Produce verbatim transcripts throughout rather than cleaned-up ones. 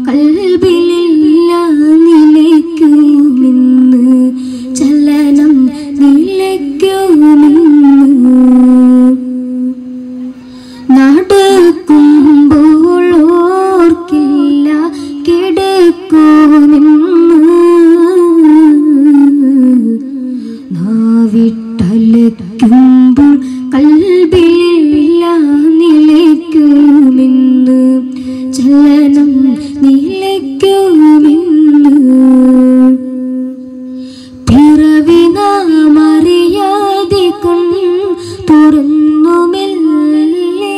കൽബിലില്ല നിലയ്ക്കുമെന്ന് ചലനം നിലയ്ക്കുമെന്ന് നടക്കുമ്പോൾ ഓർക്കില്ല കിടക്കുമെന്ന് നാവിട്ടലയ്ക്കുമ്പോൾ കൽബിലില്ല നിലയ്ക്കുമെന്ന് ചലനം നിലയ്ക്കുമെന്ന് പിറവി നാം അറിയാതെ കൺ തുറന്നുമെല്ലേ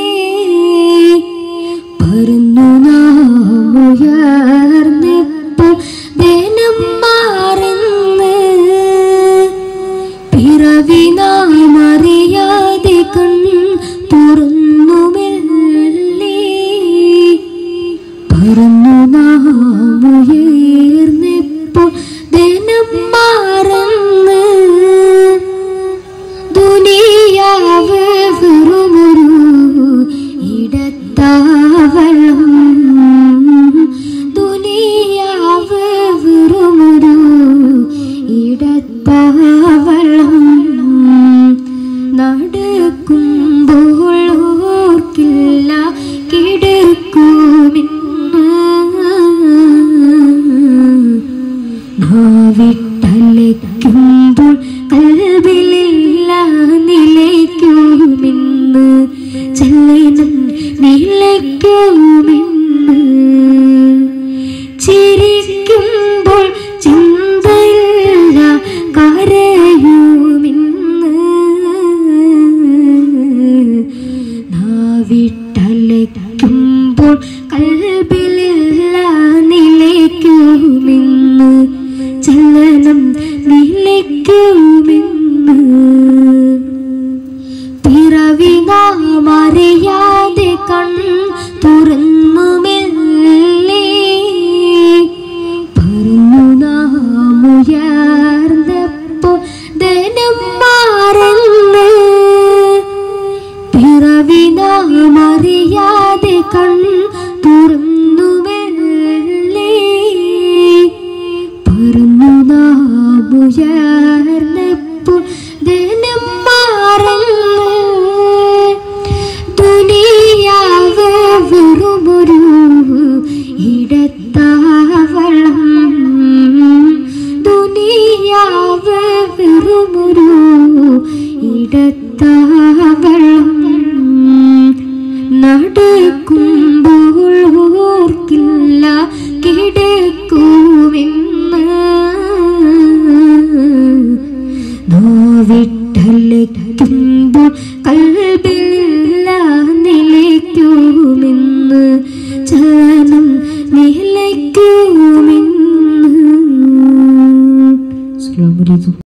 പറന്നു നാം ഉയർന്നപ്പോൾ ദിനം മാറുന്നു പിറവി നാം അറിയാതെ കൺ തുറന്നുമെല്ലേ പറന്നു നാം ഉയർന്നപ്പോൾ ദിനം മാറുന്നു ദുനിയാവ് വെറുമൊരു ഇടത്താവളം ദുനിയാവ് വെറുമൊരു ഇടത്താവളം നടക്കുമ്പോൾ ഓർക്കില്ല കിടക്കുമെന്ന് നാവിട്ടലയ്ക്കുമ്പോൾ കൽബിലില്ല നിലയ്ക്കുമെന്ന് ചലനം നിലയ്ക്കുമെന്ന് ചിരിക്കുമ്പോൾ ചിന്തയില്ല കരയുമെന്ന് നാവിട്ടലയ്ക്കുമ്പോൾ കൽബിലില്ല നിലയ്ക്കുമെന്ന് ചലനം നിലയ്ക്കുമെന്ന് പിറവി നാം അറിയാതെ കൺ തുറന്നുമെല്ലേ പറന്നു നാം ഉയർന്നപ്പോൾ ദിനം മാറുന്നു പിറവി നാം അറിയാതെ കൺ തുറന്നുമെല്ലേ പറന്നു നാം ഉയർന്നപ്പോൾ ദിനം മാറുന്നു ദുനിയാവ് വെറുമൊരു ഇടത്താവളം ദുനിയാവ് വെറുമൊരു ഇടത്താവളം നടക്കും